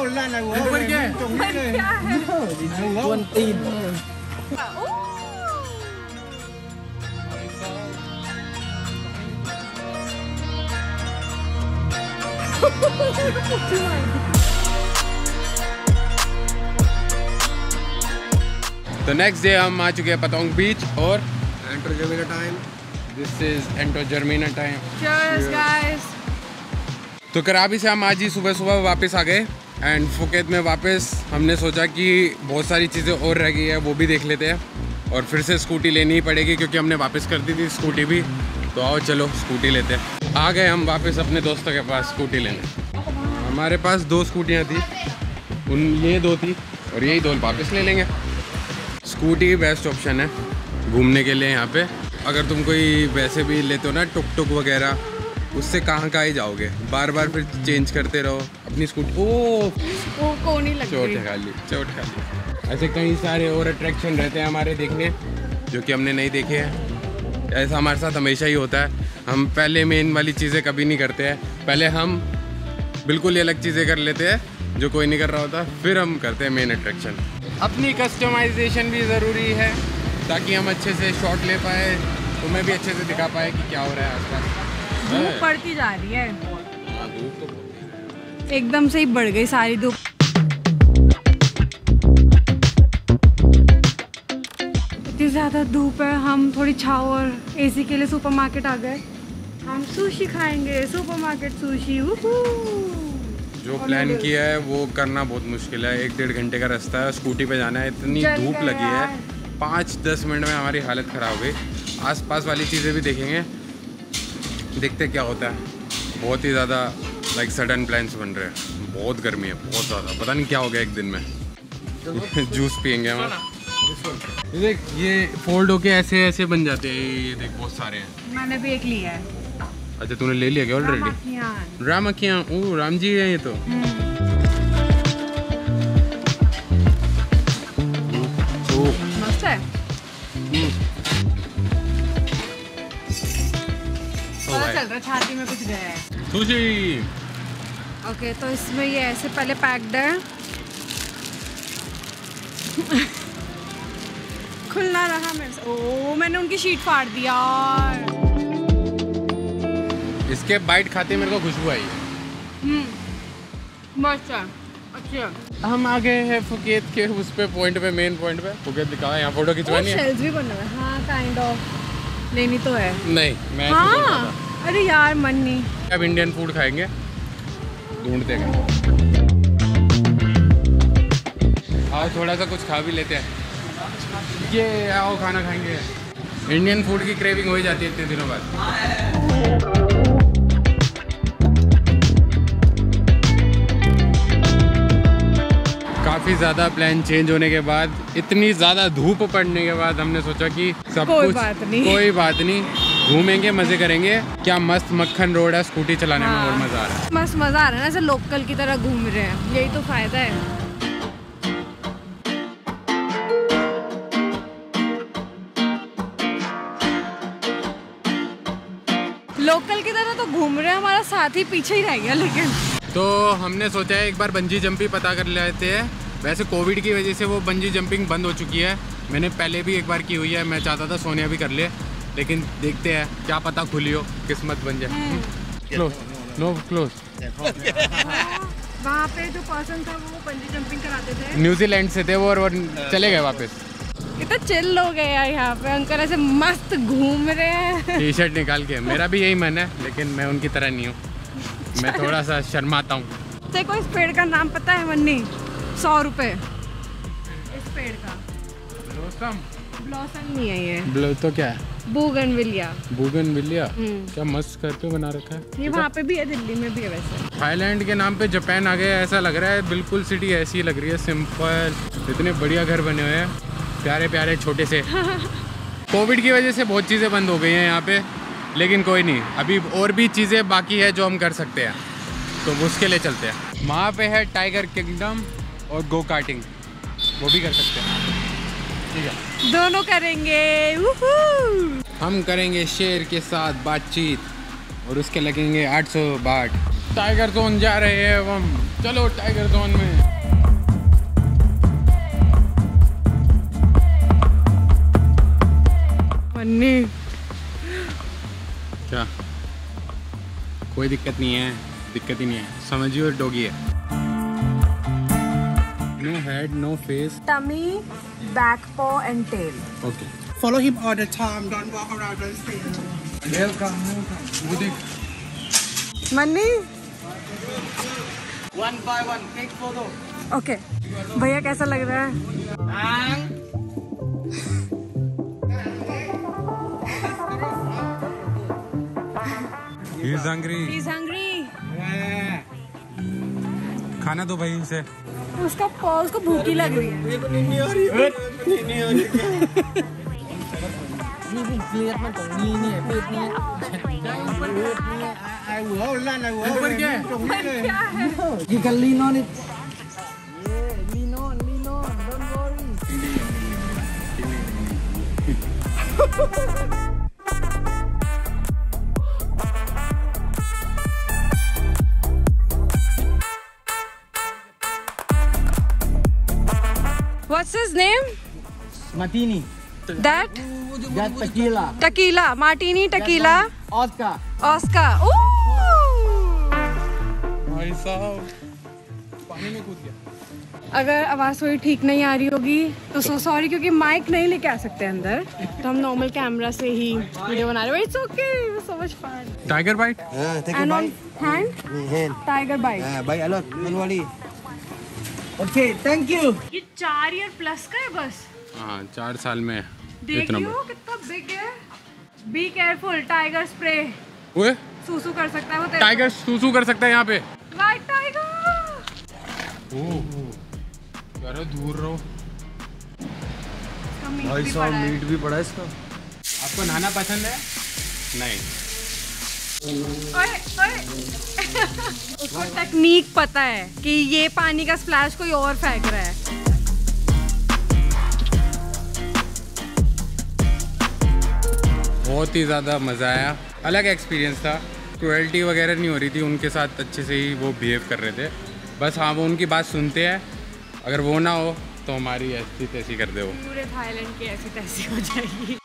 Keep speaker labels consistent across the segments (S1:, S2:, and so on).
S1: ऊपर क्या है? तो नेक्स्ट डे हम आ चुके हैं पतंग बीच और
S2: एंटर जर्मीना टाइम।
S1: दिस इज एंटर जर्मीना टाइम।
S3: Cheers guys।
S1: तो कराबी से हम आज ही सुबह सुबह वापस आ गए एंड फुकेत में वापस हमने सोचा कि बहुत सारी चीज़ें और रह गई है वो भी देख लेते हैं और फिर से स्कूटी लेनी ही पड़ेगी क्योंकि हमने वापस कर दी थी स्कूटी भी। तो आओ चलो स्कूटी लेते हैं। आ गए हम वापस अपने दोस्तों के पास स्कूटी लेने। हमारे पास 2 स्कूटियाँ थी, ये 2 थी और यही 2 वापस ले लेंगे। स्कूटी बेस्ट ऑप्शन है घूमने के लिए यहाँ पे। अगर तुम कोई वैसे भी लेते हो ना टुक टुक वगैरह, उससे कहाँ ही जाओगे, बार बार फिर चेंज करते रहो अपनी स्कूटी।
S3: वो को नहीं लगती।
S1: चोट खा ली। ऐसे कई सारे और अट्रैक्शन रहते हैं हमारे देखने जो कि हमने नहीं देखे हैं। ऐसा हमारे साथ हमेशा ही होता है। हम पहले मेन वाली चीज़ें कभी नहीं करते हैं, पहले हम बिल्कुल ही अलग चीज़ें कर लेते हैं जो कोई नहीं कर रहा होता, फिर हम करते हैं मेन अट्रैक्शन। अपनी कस्टमाइजेशन भी ज़रूरी है ताकि हम अच्छे से शॉट ले पाए, तुम्हें भी अच्छे से दिखा पाए कि क्या हो रहा है आसपास।
S3: धूप बढ़ती जा रही है,
S1: धूप तो
S3: एकदम से ही बढ़ गई सारी धूप। इतनी ज़्यादा धूप है, हम थोड़ी छाव और एसी के लिए सुपरमार्केट आ गए। हम सुशी खाएंगे, सुपरमार्केट सुशी।
S1: जो प्लान किया है वो करना बहुत मुश्किल है। 1-1.5 घंटे का रास्ता है, स्कूटी पे जाना है। इतनी धूप लगी है, 5-10 मिनट में हमारी हालत ख़राब हो गई। आसपास वाली चीज़ें भी देखेंगे, देखते क्या होता है। बहुत ही ज़्यादा लाइक सडन प्लान्स बन रहे हैं। बहुत गर्मी है, बहुत ज़्यादा, पता नहीं क्या हो गया एक दिन में। जूस पियेंगे हम। देख ये फोल्ड होके ऐसे ऐसे बन जाते हैं, ये देख बहुत सारे हैं।
S3: मैंने भी एक लिया है।
S1: अच्छा तूने ले लिया क्या ऑलरेडी? रामखियाँ, ओह राम जी है ये तो।
S3: मस्त है। पता चल रहा छाती में कुछ गया है।
S1: सुशी।
S3: ओके तो इसमें ये ऐसे पहले पैक्ड है। खुलना रहा मेरे से। ओह मैंने उनकी शीट फाड़ दी यार।
S1: इसके बाइट खाते मेरे को खुशबू आई।
S3: मस्त है, अच्छा।
S1: हम आ गए हैं फुकेत के उस पे पॉइंट पे, मेन पॉइंट पे। फुकेत दिखा है, यहाँ फोटो खिंचवानी है।
S3: शेल्स भी बनना है, हाँ काइंड ऑफ। लेनी तो है।
S1: नहीं मैं
S3: हाँ अरे यार मन नहीं।
S1: अब इंडियन फूड खाएंगे, ढूंढते हैं। आओ थोड़ा सा कुछ खा भी लेते हैं। ये आओ खाना खाएंगे। इंडियन फूड की क्रेविंग हो ही जाती है इतने दिनों बाद। काफ़ी ज़्यादा प्लान चेंज होने के बाद, इतनी ज़्यादा धूप पड़ने के बाद हमने सोचा कि सब
S3: कोई
S1: कुछ कोई बात नहीं, घूमेंगे मज़े करेंगे। क्या मस्त मक्खन रोड है, स्कूटी चलाने में और मज़ा आ रहा है।
S3: मस्त मज़ा आ रहा है ना, ऐसे लोकल की तरह घूम रहे हैं, यही तो फ़ायदा है। लोकल की तरह तो घूम रहे हैं, हमारा साथी पीछे ही रह गया। लेकिन
S1: तो हमने सोचा है एक बार बंजी जंपिंग पता कर लेते हैं। वैसे कोविड की वजह से वो बंजी जंपिंग बंद हो चुकी है। मैंने पहले भी एक बार की हुई है, मैं चाहता था सोनिया भी कर ले, लेकिन देखते हैं क्या पता खुली हो, किस्मत बन जाए। Close no close.
S3: वहाँ पे जो पर्सन था वो बंजी जंपिंग कराते थे,
S1: न्यूजीलैंड से थे वो, और चले गए वापस।
S3: कितना चिल लोग हैं यार यहाँ पे। अंकल ऐसे मस्त घूम रहे हैं।
S1: टी शर्ट निकाल के। मेरा भी यही मन है, लेकिन मैं उनकी तरह नहीं हूँ, मैं थोड़ा सा शर्माता हूँ।
S3: तेरे को इस पेड़ का नाम पता है मन्नी? 100 रुपए इस पेड़ का। ब्लॉसम नहीं है ये,
S1: तो क्या है?
S3: बोगनविलिया।
S1: बोगनविलिया क्या मस्त करके बना रखा है।
S3: ये वहाँ पे भी है, दिल्ली में भी है वैसे।
S1: थाईलैंड के नाम पे जापान आ गया ऐसा लग रहा है। बिल्कुल सिटी ऐसी लग रही है, सिंपल। इतने बढ़िया घर बने हुए हैं, प्यारे प्यारे छोटे से। कोविड की वजह से बहुत चीज़ें बंद हो गई हैं यहाँ पे, लेकिन कोई नहीं, अभी और भी चीज़ें बाकी है जो हम कर सकते हैं, तो उसके लिए चलते हैं। वहाँ पे है टाइगर किंगडम और गो कार्टिंग, वो भी कर सकते हैं। ठीक है,
S3: दोनों करेंगे।
S1: हम करेंगे शेर के साथ बातचीत और उसके लगेंगे 800 बात। टाइगर जोन जा रहे हैं अब हम। चलो टाइगर जोन में।
S3: मन्नी
S1: क्या? कोई दिक्कत नहीं है, दिक्कत ही नहीं है, समझिए डॉगी है। No head no face,
S3: tummy, back paw and tail.
S1: Okay.
S2: Follow him all the time. Don't walk around and stay.
S1: Welcome. वो देख।
S3: मन्नी
S2: One by one, take photo.
S3: Okay भैया कैसा लग रहा है?
S1: He is hungry.
S3: He's hungry.
S1: खाना दो भाई उसे।
S3: उसका पॉ उसको भूखी लग रही है।
S1: ऊपर क्या है?
S3: क्या है?
S2: You can lean on it. Yeah, lean on, don't worry.
S3: What's his name?
S2: Martini.
S3: That
S2: That tequila.
S3: tequila, martini, tequila,
S2: Oscar.
S3: Oscar. Ooh!
S1: भाई साहब पानी में कूद गया।
S3: अगर आवाज़ थोड़ी ठीक नहीं आ रही होगी तो सो सॉरी, क्योंकि माइक नहीं लेके आ सकते अंदर, तो हम नॉर्मल कैमरा से ही वीडियो बना रहे हैं। It's okay, so much fun.
S1: Tiger bite.
S2: Take
S3: and
S2: a
S3: on
S2: bite.
S3: Hand
S2: Hand.
S3: Tiger bite.
S2: Bite a lot. Don't worry. Okay, thank you.
S3: ये 4 ईयर प्लस का है बस।
S1: हाँ 4 साल में
S3: देखियो कितना बिग है। Be careful, tiger spray.
S1: ओए
S3: सूसू कर सकता है वो तेरे
S1: टाइगर सूसू कर सकता है यहाँ पे।
S3: White tiger.
S1: ओह यार दूर रहो।
S3: भाई साहब मीट
S2: भी पड़ा इसका।
S1: आपको नहाना पसंद है? नहीं।
S3: ओए ओए उसको टेक्निक पता है कि ये पानी का स्प्लैश कोई और फेंक रहा है।
S1: बहुत ही ज़्यादा मज़ा आया, अलग एक्सपीरियंस था। क्रुएल्टी वगैरह नहीं हो रही थी, उनके साथ अच्छे से ही वो बिहेव कर रहे थे। बस हाँ वो उनकी बात सुनते हैं, अगर वो ना हो तो हमारी ऐसी तैसी कर दे वो।
S3: पूरे थाईलैंड की ऐसी तैसी हो जाएगी।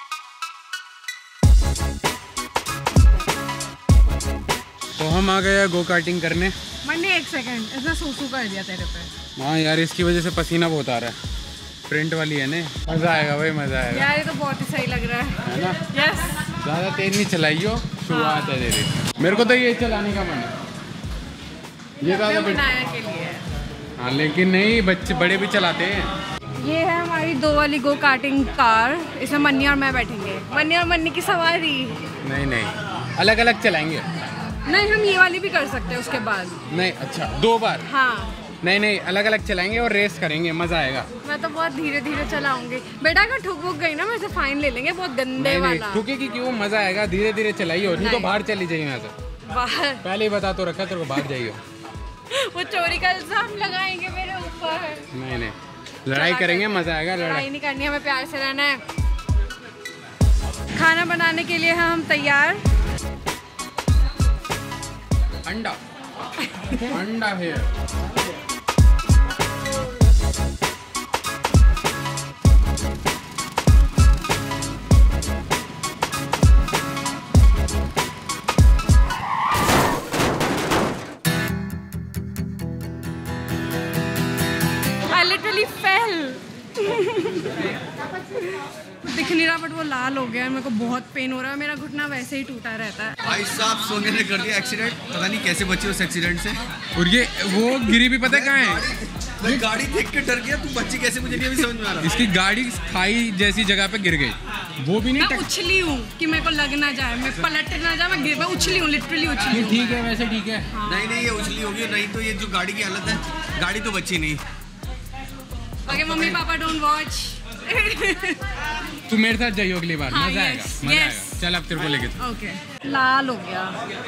S1: तो हम आ गए गो कार्टिंग करने।
S3: मन्ने 1 सेकंड, इसने सूसू कर दिया तेरे पे।
S1: हाँ यार इसकी वजह से पसीना बहुत आ रहा है। प्रिंट वाली है ना, मज़ा आएगा भाई, मज़ा आएगा।
S3: यार ये तो बहुत ही सही लग रहा है
S1: ना?
S3: यस।
S1: ज़्यादा तेज नहीं चलाइयो, शुरुआत है तेरी। मेरे को तो ये चलाने का मन है, ये ज़्यादा
S3: बनाया के लिए।
S1: हाँ लेकिन नहीं, बच्चे बड़े भी चलाते हैं।
S3: ये है हमारी 2 वाली गो कार्टिंग कार। इसमें मन्नी और मैं बैठेंगे। मन्नी और मन्नी की सवारी।
S1: नहीं नहीं, अलग अलग चलाएंगे।
S3: नहीं हम ये वाली भी कर सकते हैं उसके बाद।
S1: नहीं अच्छा 2 बार।
S3: हाँ
S1: नहीं नहीं, अलग अलग चलाएंगे और रेस करेंगे, मज़ा आएगा।
S3: मैं तो बहुत धीरे धीरे चलाऊंगी बेटा। अगर ठुक वुक गई ना मैं फाइन ले लेंगे, बहुत गंदे
S1: नहीं नहीं,
S3: वाला।
S1: ठुके की क्यों, मज़ा आएगा, धीरे धीरे चलाइयो, नहीं तो
S3: नहीं।
S1: बाहर चली जाइए यहाँ से।
S3: बाहर
S1: पहले ही बता तो रखा, तेरे को बाहर जाइयो।
S3: वो चोरी का इल्जाम लगाएंगे मेरे ऊपर।
S1: नहीं नहीं, लड़ाई करेंगे, मज़ा आएगा।
S3: लड़ाई नहीं करनी, हमें प्यार से रहना है। खाना बनाने के लिए हम तैयार।
S1: अंडा अंडा है।
S3: I literally fell. दिख नहीं रहा बट वो लाल हो गया है। मेरे को बहुत पेन हो रहा है, मेरा घुटना वैसे ही टूटा रहता है।
S4: भाई साहब सोने ने कर दिया एक्सीडेंट, पता नहीं कैसे बचे उस एक्सीडेंट से।
S1: और ये वो गिरी भी पता है कहाँ है?
S4: मैं गाड़ी देख के डर गया, तू बच्ची कैसे, मुझे नहीं अभी समझ में आ रहा।
S1: इसकी गाड़ी खाई जैसी जगह पे गिर गई, वो भी नहीं
S3: मैं उछली हूँ कि मेरे को लग ना जाए, मैं पलट ना जाए, मैं उछली हूँ, लिटरली उछली हूँ।
S1: ठीक है वैसे ठीक है।
S4: नहीं नहीं, ये उछली होगी, नहीं तो ये जो गाड़ी की हालत है, गाड़ी तो बची नहीं।
S3: Okay mummy papa don't watch.
S1: तू मेरे साथ जाइयो अगली बार,
S3: हाँ,
S1: मजा आएगा,
S3: yes,
S1: मजा
S3: yes.
S1: आएगा। चल अब तेरे को लेके चल।
S3: ओके लाल हो गया,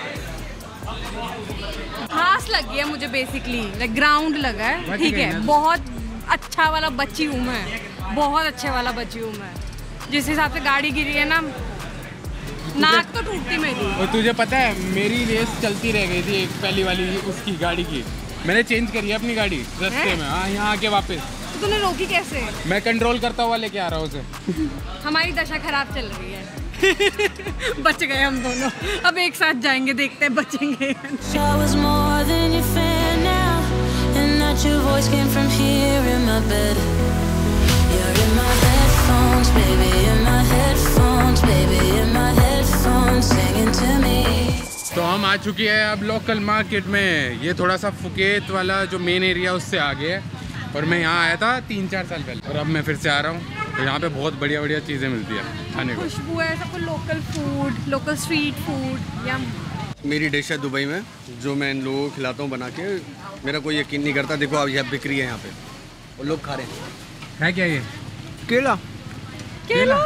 S3: घास लग गया मुझे बेसिकली, लाइक ग्राउंड लगा है। ठीक है, बहुत अच्छा वाला बच्ची हूँ मैं, बहुत अच्छे वाला बच्ची हूँ मैं। जिस हिसाब से गाड़ी गिरी है ना, नाक तो टूटती मेरी।
S1: और तुझे पता है मेरी रेस चलती रह गई थी एक पहली वाली उसकी गाड़ी की, मैंने चेंज करी है अपनी गाड़ी रास्ते में। हाँ यहाँ आके वापस।
S3: तो तूने रोकी कैसे?
S1: मैं कंट्रोल करता हुआ लेके आ रहा हूँ उसे।
S3: हमारी दशा खराब चल रही है। बच गए हम दोनों, अब एक साथ जाएंगे, देखते हैं बचेंगे।
S1: तो हम आ चुके हैं अब लोकल मार्केट में। ये थोड़ा सा फुकेत वाला जो मेन एरिया उससे आगे है, और मैं यहाँ आया था 3-4 साल पहले, और अब मैं फिर से आ रहा हूँ। तो यहाँ पे बहुत बढ़िया बढ़िया चीज़ें मिलती है खाने को।
S3: खुशबू है सबको, local food, local street food. Yum.
S4: मेरी डिश है दुबई में जो मैं इन लोगों को खिलाता हूँ बना के। मेरा कोई यकीन नहीं करता। देखो अब यह बिक्री है यहाँ पे और लोग खा रहे हैं।
S1: है क्या ये?
S4: केला।
S3: केला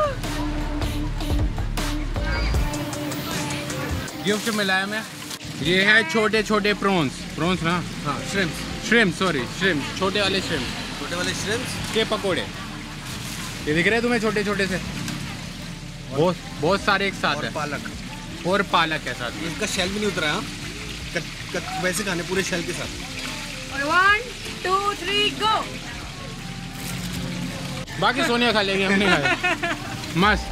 S1: गिफ्ट मिला है मैं। ये है छोटे छोटे प्रॉन्स ना?
S4: हाँ श्रिम्प्स।
S1: श्रिम्प, छोटे वाले श्रिम्प।
S4: छोटे वाले श्रिम्प्स
S1: के पकोड़े। ये दिख रहे हैं तुम्हें छोटे छोटे से? बहुत सारे एक साथ है। और पालक है साथ।
S4: इसका शेल भी नहीं उतरा है, वैसे खाने पूरे शेल के साथ।
S3: 1 2 3 गो।
S1: बाकी सोनिया खा लेंगे, हमने खाया। मस्त।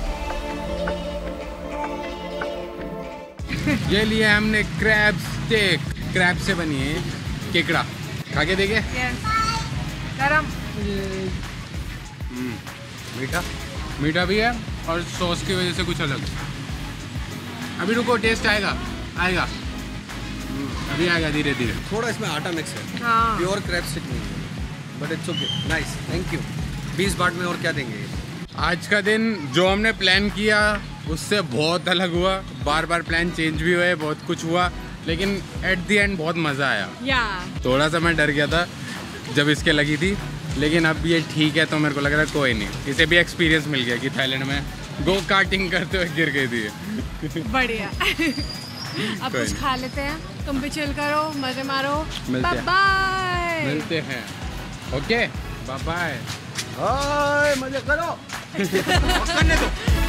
S1: ये लिए हमने क्रैब स्टेक, क्रैब से बनी है केकड़ा। खा के देखे?
S3: गरम।
S1: मीठा भी है और सॉस की वजह से कुछ अलग। अभी रुको, टेस्ट आएगा। अभी आएगा धीरे धीरे।
S4: थोड़ा इसमें आटा मिक्स है।
S3: हाँ।
S4: प्योर क्रैब स्टिक नहीं है, but it's okay. Nice, thank you. 20 बात में और क्या देंगे?
S1: आज का दिन जो हमने प्लान किया उससे बहुत अलग हुआ। बार बार प्लान चेंज भी हुए, बहुत कुछ हुआ, लेकिन एट द एंड बहुत मज़ा आया। थोड़ा सा मैं डर गया था जब इसके लगी थी, लेकिन अब ये ठीक है। तो मेरे को लग रहा है कोई नहीं, इसे भी एक्सपीरियंस मिल गया कि थाईलैंड में गो कार्टिंग करते हुए गिर गई थी।
S3: बढ़िया। अब कुछ खा लेते हैं, तुम भी चिल करो, मजे मारो।
S1: मिलते
S3: बाय।
S1: मिलते हैं। Okay bye bye.
S4: मजे करो। करने दो।